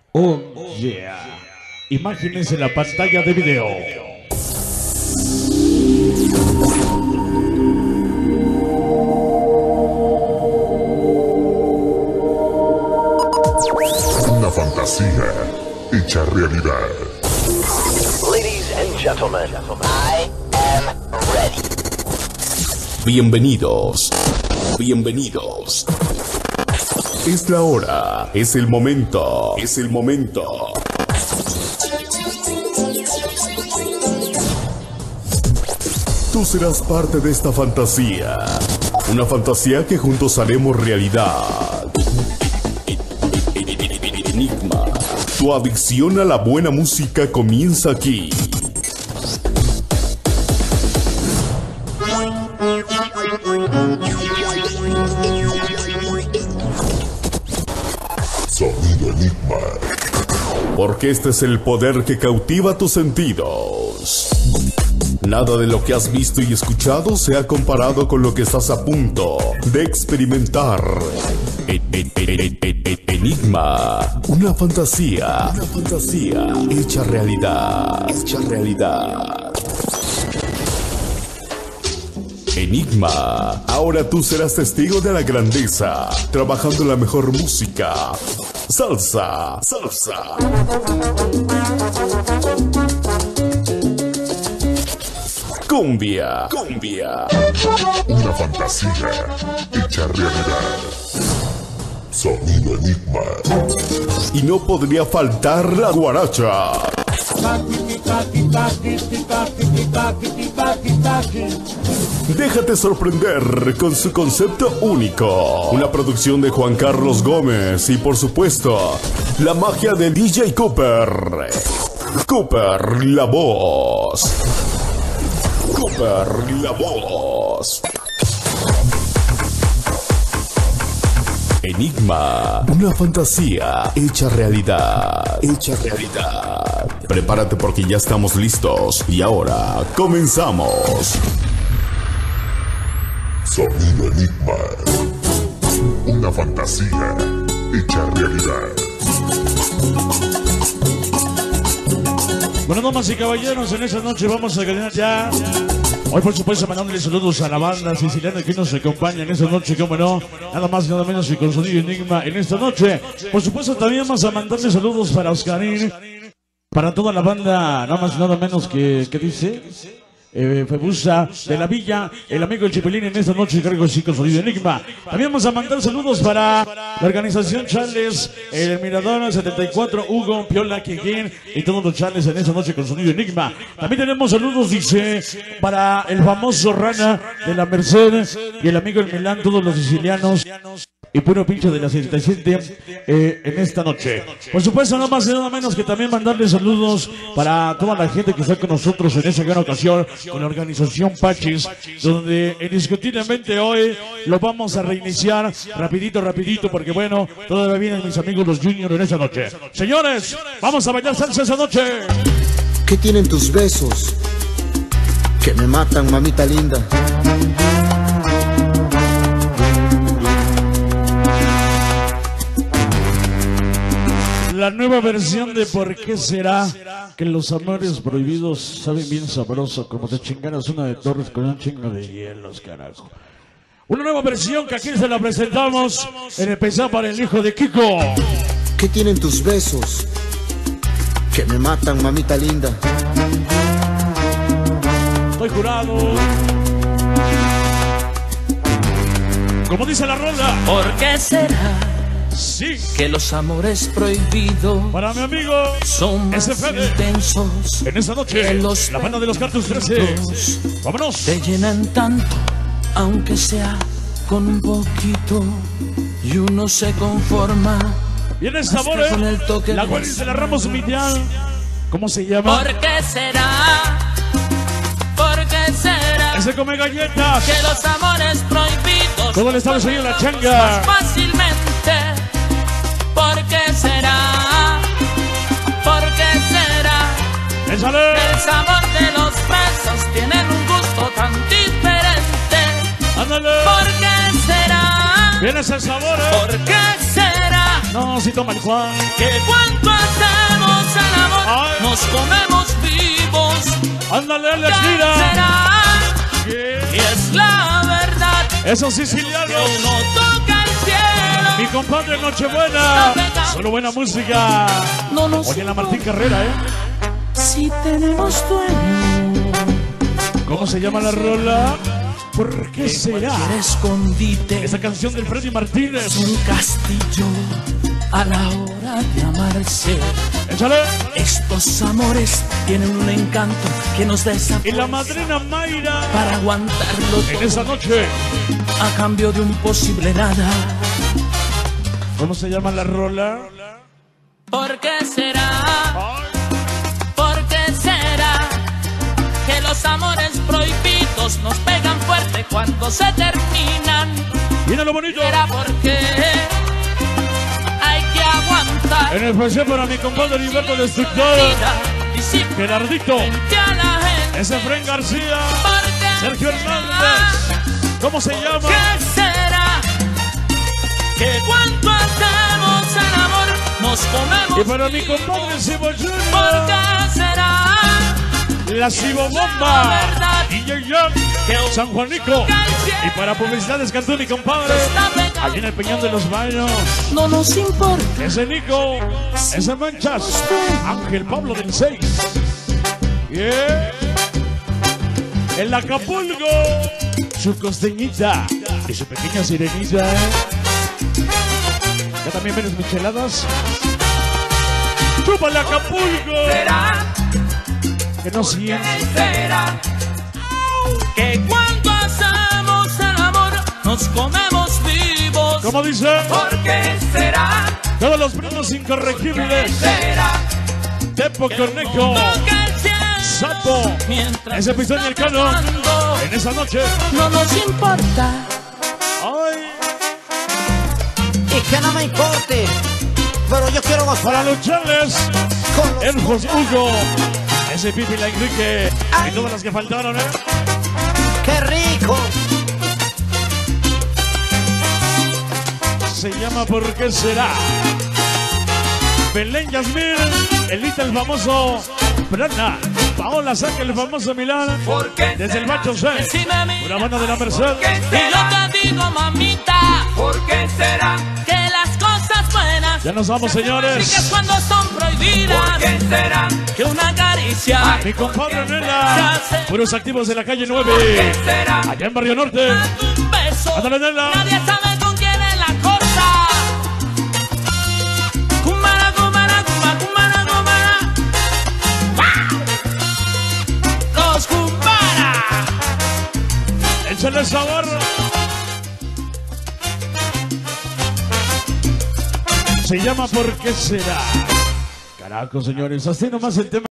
Oh yeah. Imágenes en la pantalla de video. Una fantasía hecha realidad. Ladies and gentlemen, I am ready. Bienvenidos. Bienvenidos. Es la hora, es el momento, es el momento. Tú serás parte de esta fantasía. Una fantasía que juntos haremos realidad. Enigma. Tu adicción a la buena música comienza aquí. Sonido Enigma. Porque este es el poder que cautiva tus sentidos. Nada de lo que has visto y escuchado se ha comparado con lo que estás a punto de experimentar. Enigma. Una fantasía hecha realidad. Enigma. Ahora tú serás testigo de la grandeza, trabajando la mejor música. Salsa. Cumbia. Una fantasía hecha realidad. Sonido Enigma. Y no podría faltar la guaracha. Déjate sorprender con su concepto único. Una producción de Juan Carlos Gómez y por supuesto, la magia de DJ Cooper. Cooper, la voz. Enigma, una fantasía hecha realidad. Prepárate porque ya estamos listos y ahora comenzamos. Sonido Enigma. Una fantasía hecha realidad. Bueno, damas y caballeros, en esta noche vamos a ganar ya. Hoy, por supuesto, mandándole saludos a la banda siciliana que nos acompaña en esta noche, como no, nada más y nada menos que con Sonido Enigma en esta noche. Por supuesto, también vamos a mandarle saludos para Oscarín, para toda la banda, nada más y nada menos que dice Febusa de la Villa, el amigo El Chipelín en esta noche, cargo sí con Sonido Enigma. También vamos a mandar saludos para la organización Charles, el Mirador 74, Hugo, Piola, Queguín y todos los Charles en esta noche con Sonido Enigma. También tenemos saludos, dice, para el famoso Rana de la Merced y el amigo El Milán, todos los sicilianos y puro pincho de la 77 en esta noche. Por supuesto, nada más y nada menos que también mandarle saludos para toda la gente que está con nosotros en esta gran ocasión, con la organización Pachis, donde indiscutiblemente hoy lo vamos a reiniciar rapidito, porque bueno, todavía vienen mis amigos los Juniors en esta noche. Señores, vamos a bailar salsa esa noche. ¿Qué tienen tus besos que me matan, mamita linda? La nueva versión de ¿Por qué será que los amores prohibidos saben bien sabroso como te chingaras una de Torres con un chingo de hielos, carajo? Una nueva versión que aquí se la presentamos en especial para el hijo de Kiko. ¿Qué tienen tus besos que me matan, mamita linda? Estoy jurado. Como dice la rola. ¿Por qué será? Sí. Que los amores prohibidos para mi amigo son más intensos en esta noche, la banda de los Cartus 13. Vámonos. Te llenan tanto, aunque sea con un poquito, y uno se conforma. Viene el sabor, la cual de la Ramos Mitial. ¿Cómo se llama? ¿Por qué será? ¿Por qué será? Ese come galletas. Que los amores prohibidos todo el estado se oye la changa. Más fácilmente. ¿Por qué será? ¿Por qué será? ¡Échale! El sabor de los besos tienen un gusto tan diferente. ¡Ándale! ¿Por qué será? Viene ese sabor, ¿Por qué será? No, si toma el Juan. Que cuando hacemos el amor, Ay. nos comemos vivos. Ándale, ¿Qué la gira. será? Yeah. Y es la verdad Esos que sicilianos. uno toca el cielo. Mi compadre Nochebuena. Solo buena música. No nos Oye, la Martín Carrera, ¿eh? si tenemos dueño. ¿Cómo se llama la rola? ¿Por qué será? El escondite Esa canción del Freddy Martínez. es un castillo a la hora de amarse. Échale. Estos amores tienen un encanto que nos Y desafía la madrina Mayra. para aguantarlo En todo esa noche. a cambio de un posible nada. ¿Cómo se llama la rola? ¿Por qué será? ¿Por qué será que los amores prohibidos nos pegan fuerte cuando se terminan? Mira lo bonito. ¿Será porque hay que aguantar En especial para mi compadre Heriberto Destructor. vida y sin Gerardito. frente a la gente? Ese Fren García. ¿Por qué Sergio será? Hernández. ¿Cómo se llama? ¿Qué será? Que cuando hacemos el amor nos comemos. Y para mi compadre Cebollón. ¿Por qué será? La Cibobomba. DJ Young. San Juanico. Y para publicidades cantó mi compadre. Aquí en el Peñón de los Baños. No nos importa. Ese Nico. Ese Manchas. Ángel Pablo del 6. Yeah. El Acapulco. Su costeñita. Y su pequeña sirenita. Ya también ven las micheladas. ¡Chúpale Acapulco! Será, Que no siente. será que cuando hacemos el amor nos comemos vivos. ¿Cómo dice? ¿Por qué será? Todos los premios incorregibles. Será Tepo Cornejo. toca el cielo Sapo. mientras Ese Pistón y el Cano. cantando. En esa noche. No nos importa. ¡Ay! Y que no me importe, pero yo quiero Para gozar lucharles. con los... El José Hugo. Ese Pipi, la Enrique. Y todas las que faltaron, ¿eh? ¡Qué rico! Se llama ¿Por qué será? Belén Yasmín, Elita el famoso Prana, Paola Saca el famoso Milán, desde el Macho C, una banda de la Merced. Y yo te digo, mamita, ¿por qué será que las cosas buenas Ya nos vamos, ricas señores. cuando son prohibidas? ¿Por qué será que una caricia Mi compadre Nela, puros activos de la calle 9, allá en Barrio Norte. un beso? Ándale, Nela. Nadie sabe con quién es la cosa. Cumara, cumara, cumara, cumara, cumara. ¡Wow! Los cumbara. Échale sabor. Se llama ¿Por qué será? Carajo, señores, así nomás el tema.